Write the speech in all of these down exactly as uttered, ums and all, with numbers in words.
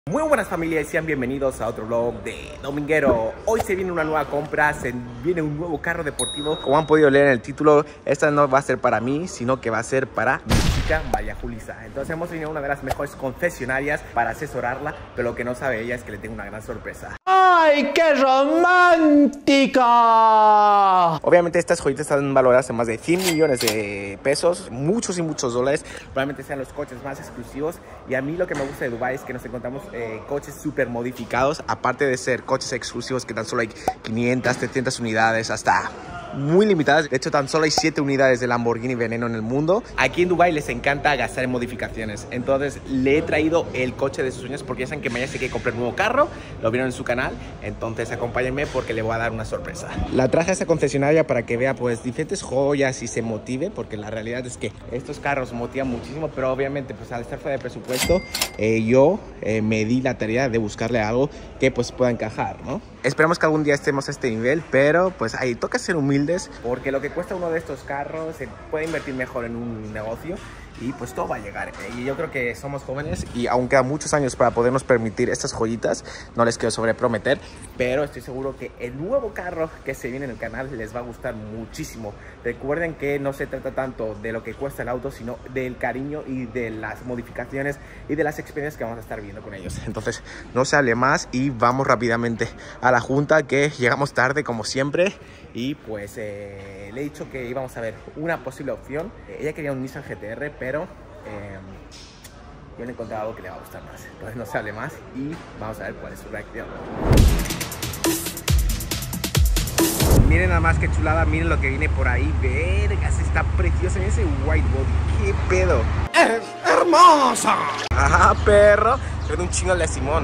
Muy buenas familias, sean bienvenidos a otro vlog de Dominguero. Hoy se viene una nueva compra, se viene un nuevo carro deportivo. Como han podido leer en el título, esta no va a ser para mí, sino que va a ser para mi chica María Julisa. Entonces hemos venido a una de las mejores concesionarias para asesorarla, pero lo que no sabe ella es que le tengo una gran sorpresa. ¡Ay, qué romántica! Obviamente estas joyitas están valoradas en más de cien millones de pesos, muchos y muchos dólares. Probablemente sean los coches más exclusivos. Y a mí lo que me gusta de Dubai es que nos encontramos eh, coches súper modificados. Aparte de ser coches exclusivos que tan solo hay quinientas, trescientas unidades, hasta muy limitadas. De hecho, tan solo hay siete unidades de Lamborghini Veneno en el mundo. Aquí en Dubai les encanta gastar en modificaciones. Entonces le he traído el coche de sus sueños porque ya saben que mañana se quiere comprar un nuevo carro. Lo vieron en su canal. Entonces acompáñenme porque le voy a dar una sorpresa. La traje a esta concesionaria para que vea pues diferentes joyas y se motive, porque la realidad es que estos carros motivan muchísimo, pero obviamente pues al estar fuera de presupuesto eh, yo eh, me di la tarea de buscarle algo que pues pueda encajar, ¿no? Esperamos que algún día estemos a este nivel, pero pues ahí toca ser humildes, porque lo que cuesta uno de estos carros se puede invertir mejor en un negocio y pues todo va a llegar. Y yo creo que somos jóvenes y aún quedan muchos años para podernos permitir estas joyitas. No les quiero sobreprometer, pero estoy seguro que el nuevo carro que se viene en el canal les va a gustar muchísimo. Recuerden que no se trata tanto de lo que cuesta el auto, sino del cariño y de las modificaciones y de las experiencias que vamos a estar viendo con ellos. Entonces no se hable más y vamos rápidamente a la junta, que llegamos tarde como siempre. Y pues eh, le he dicho que íbamos a ver una posible opción. Eh, ella quería un Nissan G T R, pero eh, yo le he encontrado algo que le va a gustar más. Entonces no se hable más y vamos a ver cuál es su reacción. Miren nada más que chulada, miren lo que viene por ahí. Vergas, está preciosa. Miren ese white body, qué pedo. ¡Es hermosa! Ajá, perro. Se ve un chingo el de Simón.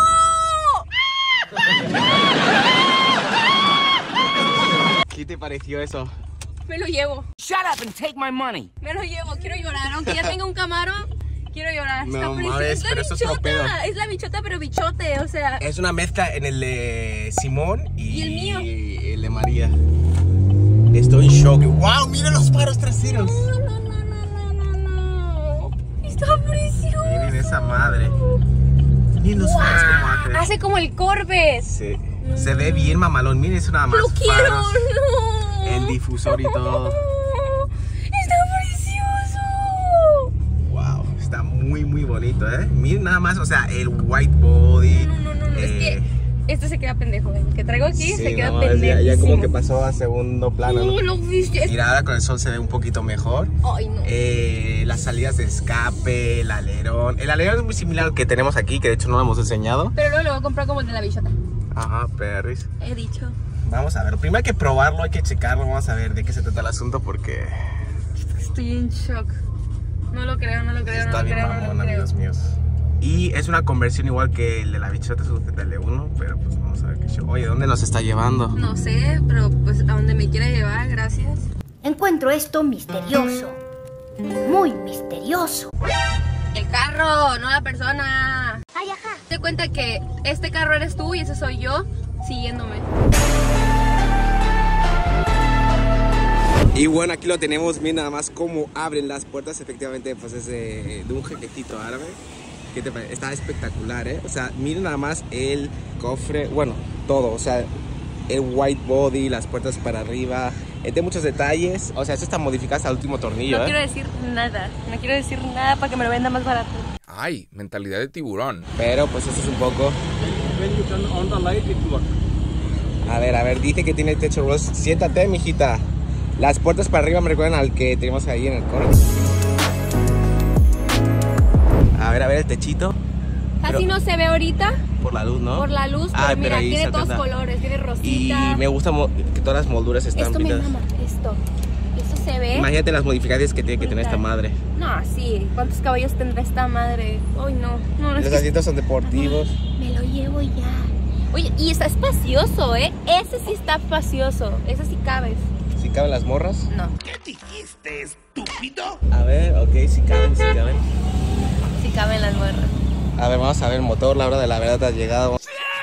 ¿Qué te pareció eso? Me lo llevo. Shut up and take my money. Me lo llevo, quiero llorar. Aunque ya tenga un Camaro, quiero llorar. No Está mames, es la pero eso es bichota. otro pedo. Es la bichota, pero bichote, o sea. Es una mezcla en el de Simón y, ¿Y el mío? y el de María. Estoy en shock. ¡Wow! ¡Miren los faros traseros! No, no, no, no, no, no, no. Está precioso. Miren esa madre. Miren los Wow. faros como hace. Hace como el Corvette. Sí. Se ve bien mamalón. Miren eso nada más. Lo quiero, faros, no. el difusor y todo. Está precioso. Wow, está muy muy bonito, ¿eh? Miren nada más, o sea, el white body. No, no, no, no. eh, Es que este se queda pendejo, ¿eh? El que traigo aquí sí, se queda no, pendejo. ya, ya como que pasó a segundo plano, ¿no? No, lo viste. Mira, ahora con el sol se ve un poquito mejor. Ay, no. Eh, las salidas de escape, el alerón. El alerón es muy similar al que tenemos aquí, que de hecho no lo hemos enseñado. Pero luego lo voy a comprar como el de la bichota. Ajá, perris. He dicho. Vamos a ver, primero hay que probarlo, hay que checarlo. Vamos a ver de qué se trata el asunto porque Estoy en shock. No lo creo, no lo creo, está no lo bien creo, mamón, no lo creo. amigos míos. Y es una conversión igual que el de la bichota, su Z L uno, pero pues vamos a ver qué show. Oye, ¿dónde nos está llevando? No sé, pero pues a donde me quiera llevar, gracias. Encuentro esto misterioso, muy misterioso. El carro, no la persona. Ay, ajá. Te cuenta que este carro eres tú y ese soy yo siguiéndome. Y bueno, aquí lo tenemos, miren nada más cómo abren las puertas. Efectivamente, pues es de, de un jequecito árabe. ¿Qué te parece? Está espectacular, ¿eh? O sea, miren nada más el cofre, bueno, todo, o sea, el white body, las puertas para arriba, eh, tiene muchos detalles. O sea, esto está modificado hasta el último tornillo, No ¿eh? quiero decir nada, no quiero decir nada para que me lo venda más barato. Ay, mentalidad de tiburón. Pero pues esto es un poco... A ver, a ver, dice que tiene techo rose. Siéntate, mijita. Las puertas para arriba me recuerdan al que tenemos ahí en el coro. A ver, a ver el techito. Así Pero- no se ve ahorita Por la luz, ¿no? por la luz, pero Ah, mira, ahí tiene se todos alcanza. colores, tiene Y rosita. me gusta mo- que todas las molduras están Esto me pintadas. mama, esto. Esto se ve. Imagínate las modificaciones que tiene que tener esta madre. No, sí. ¿Cuántos caballos tendrá esta madre? Ay, no. No, no es Los que- asientos son deportivos. Me lo llevo ya. Oye, y está espacioso, ¿eh? Ese sí está espacioso. Ese sí cabes. ¿Sí caben las morras? No. A ver, ok, sí caben, sí caben. Sí caben las morras. A ver, vamos a ver el motor, la hora de la verdad ha llegado.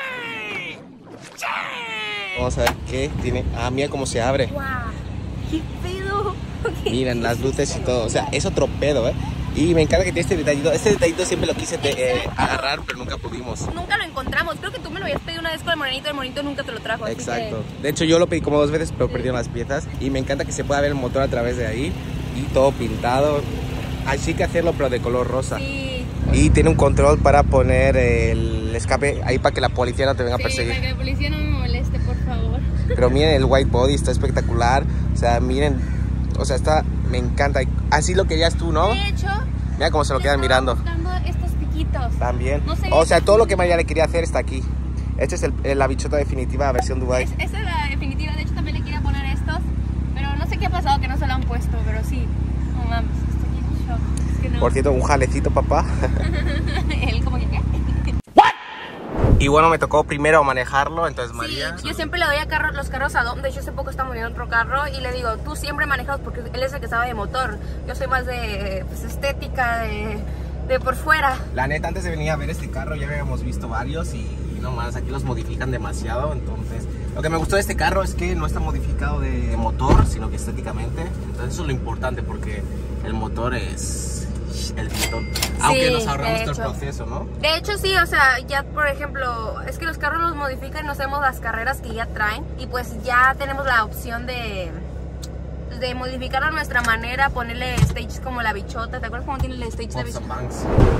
Vamos a ver qué tiene. Ah, mira cómo se abre. ¡Wow! ¡Qué pedo! Ok. Miren las luces y todo. O sea, es otro pedo, ¿eh? Y me encanta que tiene este detallito. Este detallito siempre lo quise eh, agarrar, pero nunca pudimos. Nunca lo encontramos. Creo que tú me lo habías pedido una vez con el morenito. El morenito nunca te lo trajo. Así Exacto. que... De hecho, yo lo pedí como dos veces, pero perdieron las piezas. Y me encanta que se pueda ver el motor a través de ahí. Y todo pintado. Así que hacerlo, pero de color rosa. Sí. Y tiene un control para poner el escape ahí para que la policía no te venga a Sí, perseguir. para que la policía no me moleste, por favor. Pero miren el white body, está espectacular. O sea, miren, o sea, está, me encanta. Así lo querías tú, ¿no? De hecho, Mira cómo se lo yo quedan estaba mirando. buscando estos piquitos. También. No sé. O sea, todo lo que María le quería hacer está aquí. Esta es el, la bichota definitiva versión Dubai. Es, esa es la definitiva. De hecho, también le quería poner estos. Pero no sé qué ha pasado que no se lo han puesto. Pero sí. No mames, estoy en shock. Es que no. Por cierto, un jalecito, papá. Él como que qué. Y bueno, me tocó primero manejarlo, entonces María... Sí, yo siempre le doy a carro, los carros a Dom. De hecho, hace poco está muriendo otro carro y le digo, tú siempre manejas porque él es el que sabe de motor. Yo soy más de pues, estética, de, de por fuera. La neta, antes de venir a ver este carro ya habíamos visto varios y, y no más, aquí los modifican demasiado. Entonces, lo que me gustó de este carro es que no está modificado de motor, sino que estéticamente. Entonces eso es lo importante porque el motor es... el motor. Aunque Sí, nos ahorramos de todo el hecho. proceso, ¿no? De hecho, sí, o sea, ya por ejemplo, es que los carros los modifican y no sabemos las carreras que ya traen. Y pues ya tenemos la opción de, de modificarlo a nuestra manera, ponerle stages como la bichota. ¿Te acuerdas cómo tiene el stage de Pops bichota? and bangs.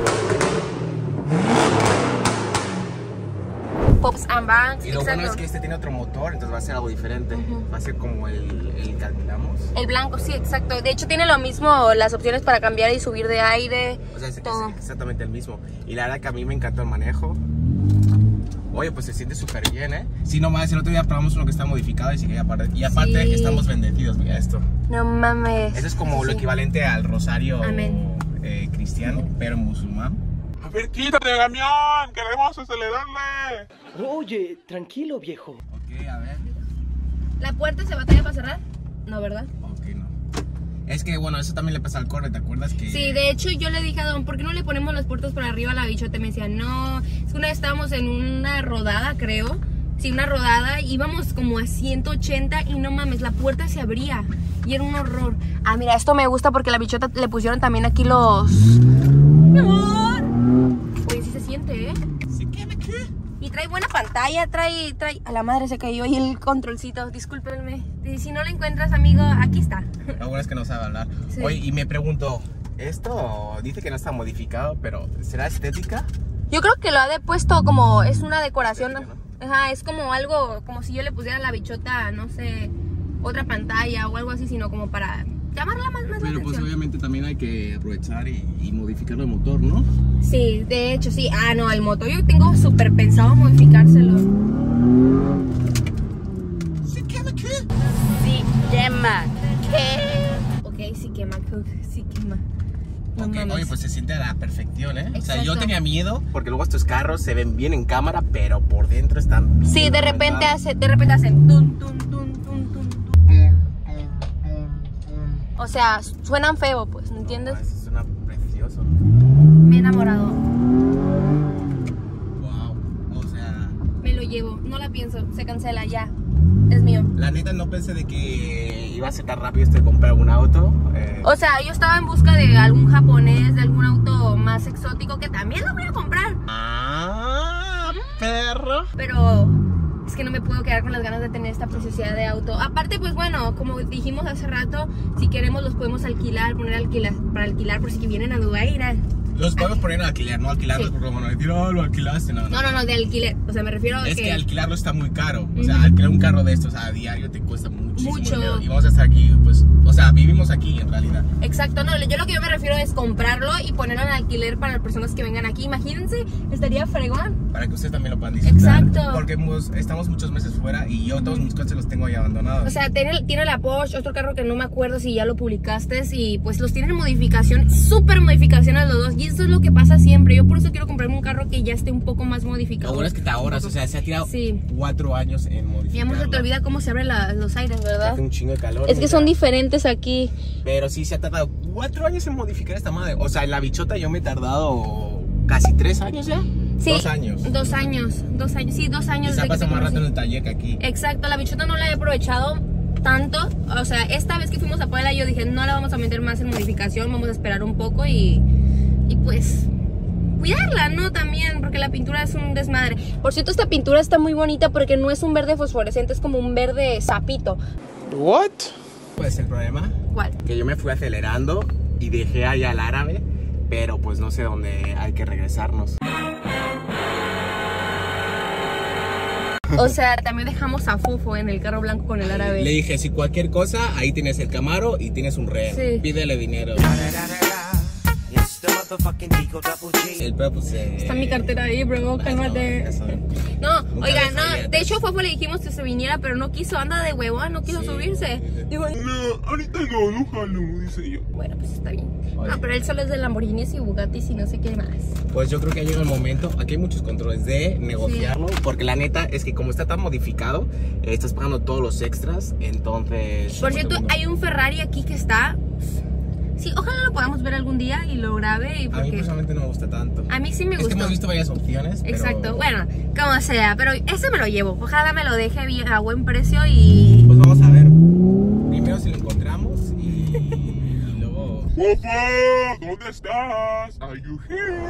Pops and bangs, Y lo exacto. bueno es que este tiene otro motor, entonces va a ser algo diferente. Ujú. Va a ser como el, el que alquilamos. El blanco, sí, exacto. De hecho, tiene lo mismo, las opciones para cambiar y subir de aire. O sea, es, todo. es exactamente el mismo. Y la verdad que a mí me encantó el manejo. Oye, pues se siente súper bien, ¿eh? Sí, nomás, el otro día probamos uno que está modificado y, sí, y aparte, y aparte Sí. estamos bendecidos, mira esto. No mames. Eso es como Sí, lo sí. equivalente al rosario Amén. eh, cristiano, pero musulmán. A ver, quítate del camión, queremos acelerarle. Oye, tranquilo, viejo. Ok, a ver. ¿La puerta se batalla para cerrar? No, ¿verdad? Ok, no. Es que, bueno, eso también le pasa al Corre, ¿te acuerdas que...? Sí, de hecho yo le dije a Don, ¿por qué no le ponemos las puertas por arriba a la bichota? Y me decía, no, es que una vez estábamos en una rodada, creo. Sí, una rodada, íbamos como a ciento ochenta y no mames, la puerta se abría y era un horror. Ah, mira, esto me gusta porque la bichota le pusieron también aquí los... ¡Mi amor! Oye, sí se siente, ¿eh? ¿Sí qué me qué? Y trae buena pantalla, trae, trae... A la madre se cayó ahí el controlcito, discúlpenme. Y si no lo encuentras, amigo, aquí está. Lo bueno es que no sabe hablar. Sí. Oye, y me pregunto, esto dice que no está modificado, pero ¿será estética? Yo creo que lo ha de puesto como es una decoración. Estética, Ajá, es como algo, como si yo le pusiera a la bichota, no sé, otra pantalla o algo así, sino como para llamarla más, más la Pero pues atención. obviamente también hay que aprovechar y, y modificar el motor, ¿no? Sí, de hecho, sí. Ah, no, el motor yo tengo súper pensado modificárselo. ¿Sí quema qué? Sí, quema. ¿Qué? Ok, sí quema, Cook, sí quema. No Ok, mames. oye, pues se siente a la perfección, ¿eh? O sea, yo Exacto. tenía miedo porque luego estos carros se ven bien en cámara, pero por dentro están bien Sí, de repente arreglados. hace, de repente hacen tun, tun, tun, tun, tun, tun. O sea, suenan feo, pues, ¿me entiendes? No, eso suena precioso. Me he enamorado. Wow. O sea, Me lo llevo, no la pienso, se cancela ya. Es mío. la neta no pensé de que iba a ser tan rápido esto de comprar un auto. Eh, O sea, yo estaba en busca de algún japonés, de algún auto más exótico que también lo voy a comprar. ¡Ah, perro! Pero es que no me puedo quedar con las ganas de tener esta preciosidad de auto. Aparte, pues bueno, como dijimos hace rato, si queremos los podemos alquilar, poner alquilar, para alquilar por si que vienen a Dubái. Mira. Los podemos poner a alquilar, no alquilarlos Sí. porque como no decir, oh, lo alquilaste, no, no. No, no, no, de alquiler. O sea, me refiero a Es que... que alquilarlo está muy caro. O sea, Ujú. alquilar un carro de estos a diario te cuesta muchísimo Mucho. dinero. Y vamos a estar aquí, pues, o sea, vivimos aquí en realidad. Exacto, no, yo lo que yo me refiero es comprarlo y ponerlo en alquiler para las personas que vengan aquí. Imagínense, estaría fregón. Para que ustedes también lo puedan disfrutar. Exacto. Porque hemos- estamos muchos meses fuera y yo todos mis coches los tengo ahí abandonados. O sea, tiene, tiene la Porsche, otro carro que no me acuerdo si ya lo publicaste, y pues los tienen en modificación, súper modificaciones los dos, y eso es lo que pasa siempre. Yo por eso quiero comprarme un carro que ya esté un poco más modificado. Lo bueno es que te ahorras, o sea, se ha tirado Sí. cuatro años en Mi modificarlo. amor, se te olvida cómo se abren la- los aires, ¿verdad? Hace un chingo de calor. Es que mira. son diferentes aquí. Pero sí se ha tardado cuatro años en modificar esta madre. O sea, en la bichota yo me he tardado casi tres años ya. Sí, Dos años. Dos años, dos años, sí, dos Y años. se ha desde que pasado más conocí. rato en el taller que aquí. Exacto, la bichota no la he aprovechado tanto. O sea, esta vez que fuimos a Puebla yo dije, no la vamos a meter más en modificación, vamos a esperar un poco y, y pues cuidarla, ¿no? También, porque la pintura es un desmadre. Por cierto, esta pintura está muy bonita porque no es un verde fosforescente, es como un verde sapito. ¿What? Pues el problema, ¿Cuál? que yo me fui acelerando y dejé ahí al árabe, pero pues no sé dónde hay que regresarnos. O sea, también dejamos a Fufo en el carro blanco con el árabe. Le dije, si cualquier cosa, ahí tienes el Camaro y tienes un rehén. Sí. Pídele dinero. El pedo, pues, eh, Está mi cartera ahí, bro, cálmate. eso. No, Nunca oiga, deja no, ir. de hecho Fofo le dijimos que se viniera, pero no quiso, anda de huevón, no quiso Sí. subirse. Digo, No, ahorita no, no jalo, dice yo. bueno, pues está bien. Oye. No, pero él solo es de Lamborghinis y Bugattis y no sé qué más. Pues yo creo que ha llegado el momento, aquí hay muchos controles de negociarlo, porque la neta es que como está tan modificado, eh, estás pagando todos los extras, entonces... Por cierto, hay un Ferrari aquí que está... Sí, ojalá lo podamos ver algún día y lo grabe. Y A mí porque... personalmente no me gusta tanto. A mí sí me Es gustó. que hemos visto varias opciones, pero- Exacto, bueno, como sea, pero ese me lo llevo. Ojalá me lo deje bien, a buen precio y... Pues vamos a ver, primero si lo encontramos y, y luego... Papá, ¿dónde estás? Are you here?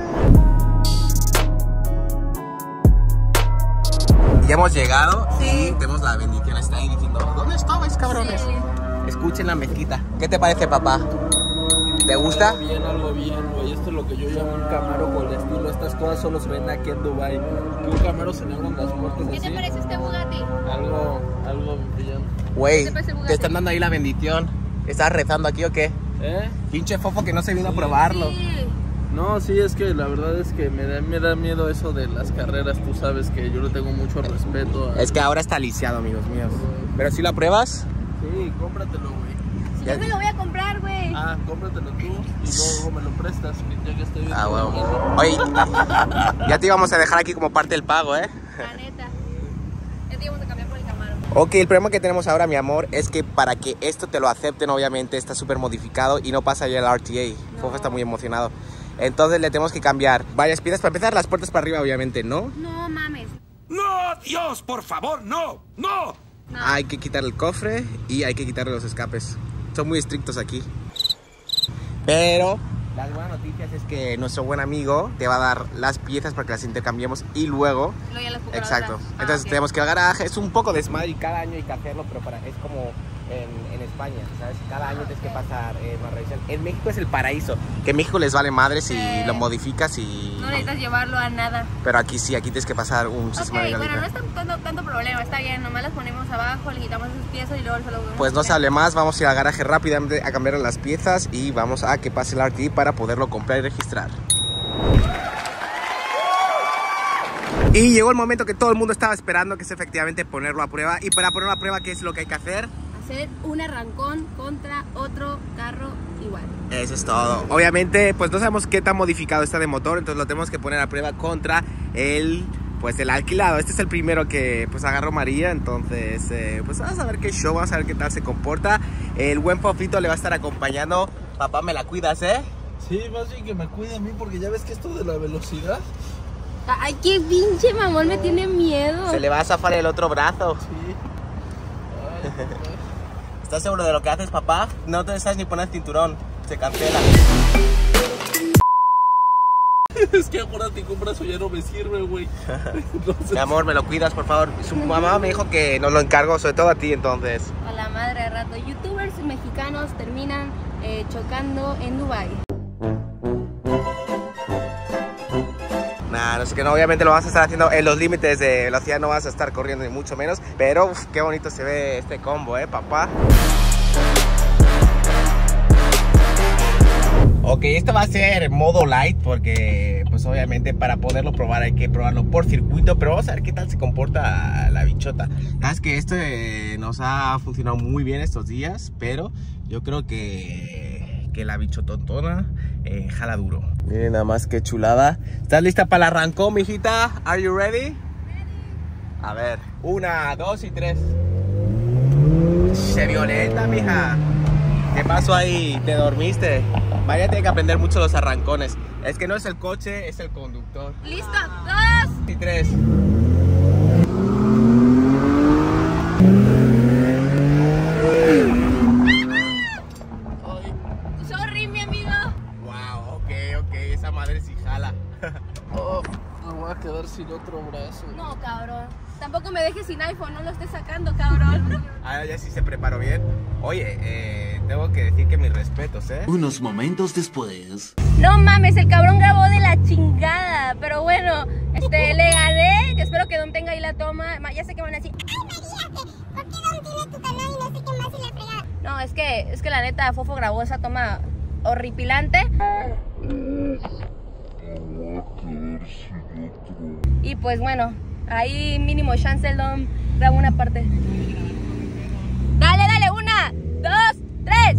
Ya hemos llegado Sí. y tenemos la bendición, está ahí diciendo, ¿dónde estabais, cabrones? Sí. Escuchen la mezquita. ¿Qué te parece, papá? ¿Te gusta? Algo bien, algo bien, güey. Esto es lo que yo llamo un Camaro con estilo. Estas cosas solo se ven aquí en Dubai. Que un Camaro se le abran las puertas ¿Qué así. te parece este Bugatti? Algo, algo brillante. Güey, ¿Qué te parece el Bugatti? te están dando ahí la bendición. ¿Estás rezando aquí o qué? ¿Eh? Pinche fofo que no se vino a probarlo. Sí. No, sí, es que la verdad es que me da, me da miedo eso de las carreras. Tú sabes que yo le tengo mucho respeto a... Es que ahora está lisiado, amigos míos. Pero si lo apruebas, Sí, cómpratelo, güey. Si yo me lo voy a comprar, güey. Ah, cómpratelo tú y luego me lo prestas, ya que estoy viendo. ah, huevo. Oye, ya te íbamos a dejar aquí como parte del pago, ¿eh? La neta. Ya te íbamos a cambiar por el Camaro. Ok, el problema que tenemos ahora, mi amor, es que para que esto te lo acepten, obviamente está súper modificado y no pasa ya el R T A. No. Fofo está muy emocionado. Entonces le tenemos que cambiar varias piezas. Para empezar, las puertas para arriba, obviamente, ¿no? No mames. ¡No, Dios, por favor, no! ¡No! No. Hay que quitar el cofre y hay que quitarle los escapes. Son muy estrictos aquí. Pero las buenas noticias es que nuestro buen amigo te va a dar las piezas para que las intercambiemos y luego... Luego ya las compro Exacto. otras. Ah, Entonces ok. tenemos que ir al garaje. Es un poco desmadre y cada año hay que hacerlo, pero para, es como en, en España, ¿sabes? Cada año tienes que pasar eh, más revisión. En México es el paraíso. Que en México les vale madre si Sí. lo modificas y... No necesitas llevarlo a nada. Pero aquí sí, aquí tienes que pasar un Ok, sistema de bueno, no legalidad. es tan- tanto, tanto problema, está bien. Nomás las ponemos abajo, le quitamos sus piezas y luego se lo volvemos Pues a no se hacer. hable más, vamos a ir al garaje rápidamente a cambiar las piezas y vamos a que pase el R T I para poderlo comprar y registrar. Y llegó el momento que todo el mundo estaba esperando, que es efectivamente ponerlo a prueba. Y para ponerlo a prueba, ¿qué es lo que hay que hacer? Hacer un arrancón contra otro carro igual. Eso es todo. Obviamente, pues no sabemos qué tan modificado está de motor, entonces lo tenemos que poner a prueba contra el, pues el alquilado. Este es el primero que pues agarró María, entonces eh, pues vamos a ver qué show, vamos a ver qué tal se comporta. El buen Fofito le va a estar acompañando. Papá, me la cuidas, ¿eh? Sí, más bien que me cuide a mí porque ya ves que esto de la velocidad. Ay, qué pinche mamón, me tiene miedo. Se le va a zafar el otro brazo. Sí. Ay, ¿Estás seguro de lo que haces, papá? No te sabes ni poner cinturón, se cancela. es que acuérdate que un brazo ya no me sirve, güey. Entonces, Mi amor, me lo cuidas, por favor. Su mamá me dijo que nos lo encargó, sobre todo a ti, entonces. A la madre de rato. Youtubers mexicanos terminan eh, chocando en Dubai. Nah, no sé que no, obviamente lo vas a estar haciendo en los límites de velocidad, no vas a estar corriendo ni mucho menos. Pero uf, qué bonito se ve este combo, eh, papá. Ok, esto va a ser modo light porque pues obviamente para poderlo probar hay que probarlo por circuito, pero vamos a ver qué tal se comporta la bichota. Sabes que esto eh, nos ha funcionado muy bien estos días, pero yo creo que, que la bichotontona eh, jala duro. Miren nada más qué chulada. ¿Estás lista para el arrancón, mijita? Are you ready? A ver, una, dos y tres. Se violenta, mija. ¿Qué pasó ahí? ¿Te dormiste? María tiene que aprender mucho los arrancones. Es que no es el coche, es el conductor. ¡Listo! ¡Dos! Y tres. otro brazo. No, cabrón. Tampoco me dejes sin iPhone, no lo estés sacando, cabrón. Ahora ya sí se preparó bien. Oye, eh, tengo que decir que mis respetos, ¿eh? Unos momentos después. No mames, el cabrón grabó de la chingada. Pero bueno, este, le gané. Espero que Dom tenga ahí la toma. Ma- Ya sé que van a decir, ay, María, ¿por qué Dom tiene tu canal y no sé qué más y la fregada? No, es que, es que la neta, Fofo grabó esa toma horripilante. Y pues bueno, ahí mínimo chance el Dom grabó una parte. Dale, dale, una, dos, tres.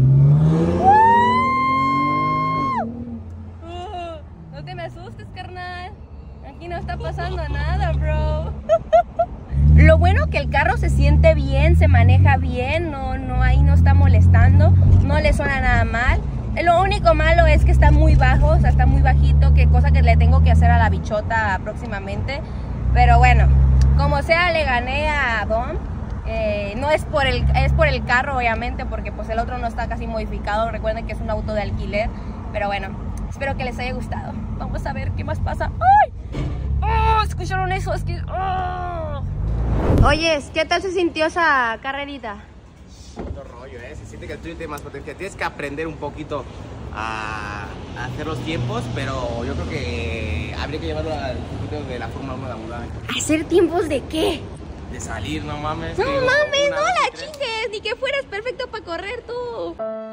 Uh, no te me asustes, carnal. Aquí no está pasando nada, bro. Lo bueno que el carro se siente bien, se maneja bien, no, no, ahí no está molestando, no le suena nada mal. Lo único malo es que está muy bajo, o sea, está muy bajito, que cosa que le tengo que hacer a la bichota próximamente. Pero bueno, como sea, le gané a Dom. Eh, no es por el, es por el carro, obviamente, porque pues el otro no está casi modificado. Recuerden que es un auto de alquiler. Pero bueno, espero que les haya gustado. Vamos a ver qué más pasa. ¡Ay! ¡Oh! ¿Escucharon eso? Es que... ¡Oh! Oyes, ¿qué tal se sintió esa carrerita? Otro rollo, ¿eh? Se siente que el tuyo tiene más potencia. Tienes que aprender un poquito a, a hacer los tiempos, pero yo creo que habría que llevarlo al circuito de la Fórmula uno de Abu Dhabi. ¿Hacer tiempos de qué? De salir, no mames. No digo, mames, una, no dos, la tres. chingues, ni que fueras perfecto para correr tú.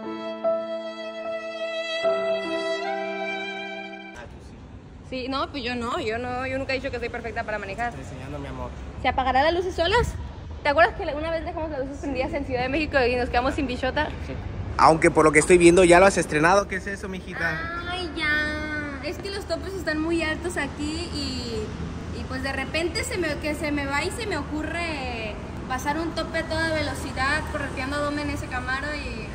Ah, tú sí. Sí, no, pues yo no, yo no, yo nunca he dicho que soy perfecta para manejar. Estoy enseñando, mi amor. ¿Se apagarán las luces solas? ¿Te acuerdas que una vez dejamos las luces prendidas en Ciudad de México y nos quedamos sin bichota? Aunque por lo que estoy viendo ya lo has estrenado. ¿Qué es eso, mijita? Ay, ya. Es que los topes están muy altos aquí y, y pues de repente se me, que se me va y se me ocurre pasar un tope a toda velocidad correteando a Dom en ese Camaro y...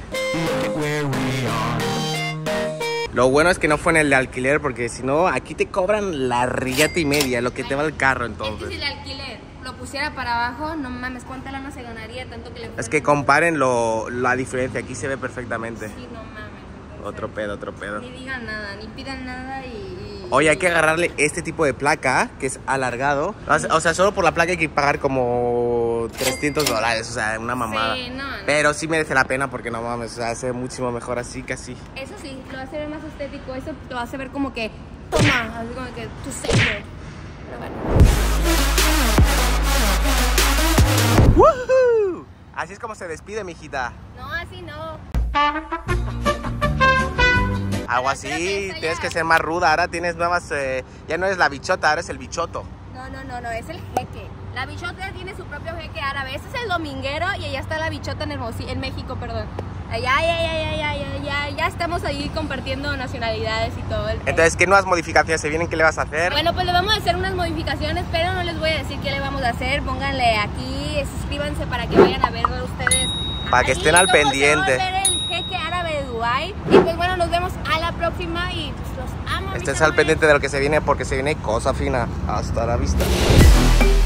Lo bueno es que no fue en el de alquiler, porque si no, aquí te cobran la riata y media, lo que te va el carro Es que entonces. si el alquiler lo pusiera para abajo, no mames, ¿cuánta lana se ganaría tanto que le fuera? Es que comparen lo, la diferencia, aquí se ve perfectamente. Sí, no mames. Entonces, Otro pedo, otro pedo. ni digan nada, ni pidan nada y... y- Oye, hay que agarrarle este tipo de placa, que es alargado. O sea, o sea, solo por la placa hay que pagar como trescientos dólares, o sea, una mamada. Sí, no, no. Pero sí merece la pena porque no mames, o sea, se ve muchísimo mejor así que así. Eso sí, lo hace ver más estético, eso lo hace ver como que... Toma, así como que tu sello. Pero bueno. ¡Woohoo! Así es como se despide, mijita. No, así no. Algo Pero así, espero que esta tienes ya- que ser más ruda. Ahora tienes nuevas. Eh, ya no eres la bichota, ahora es el bichoto. No, no, no, no, es el jeque. La bichota tiene su propio jeque árabe. Ese es el dominguero y allá está la bichota en, Hermosi- en México, perdón. Allá, ya, ya, ya, ya, ya, ya, ya estamos ahí compartiendo nacionalidades y todo el pedo. Entonces, ¿qué nuevas modificaciones se vienen? ¿Qué le vas a hacer? Bueno, pues le vamos a hacer unas modificaciones, pero no les voy a decir qué le vamos a hacer. Pónganle aquí, suscríbanse para que vayan a verlo ustedes. Para que Ahí estén al cómo se va a pendiente. ver el jeque árabe de Dubái. Y pues bueno, nos vemos a la próxima y pues los amo. mis Estés al amores. pendiente de lo que se viene porque se viene cosa fina. Hasta la vista.